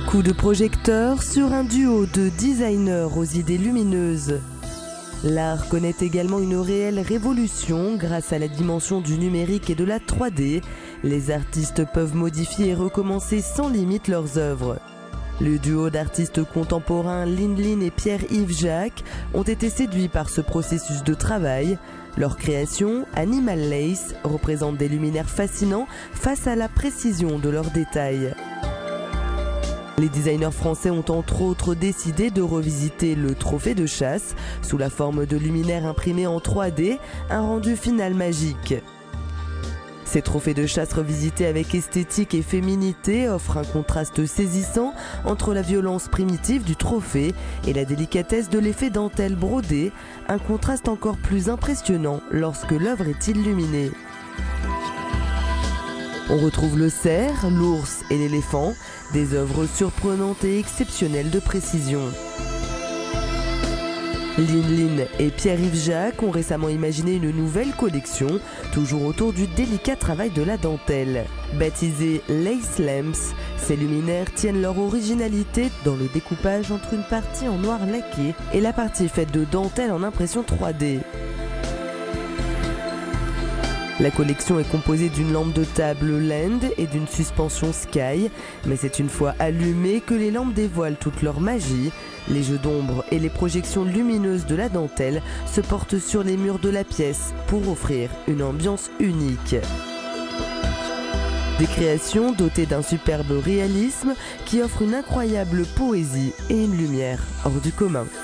Coup de projecteur sur un duo de designers aux idées lumineuses. L'art connaît également une réelle révolution grâce à la dimension du numérique et de la 3D. Les artistes peuvent modifier et recommencer sans limite leurs œuvres. Le duo d'artistes contemporains Lin Lin et Pierre-Yves Jacques ont été séduits par ce processus de travail. Leur création, Animal Lace, représente des luminaires fascinants face à la précision de leurs détails. Les designers français ont entre autres décidé de revisiter le trophée de chasse sous la forme de luminaires imprimés en 3D, un rendu final magique. Ces trophées de chasse revisités avec esthétique et féminité offrent un contraste saisissant entre la violence primitive du trophée et la délicatesse de l'effet dentelle brodée, un contraste encore plus impressionnant lorsque l'œuvre est illuminée. On retrouve le cerf, l'ours et l'éléphant, des œuvres surprenantes et exceptionnelles de précision. Lin Lin et Pierre-Yves Jacques ont récemment imaginé une nouvelle collection, toujours autour du délicat travail de la dentelle. Baptisée Lace Lamps, ces luminaires tiennent leur originalité dans le découpage entre une partie en noir laqué et la partie faite de dentelle en impression 3D. La collection est composée d'une lampe de table Land et d'une suspension Sky, mais c'est une fois allumées que les lampes dévoilent toute leur magie. Les jeux d'ombre et les projections lumineuses de la dentelle se portent sur les murs de la pièce pour offrir une ambiance unique. Des créations dotées d'un superbe réalisme qui offrent une incroyable poésie et une lumière hors du commun.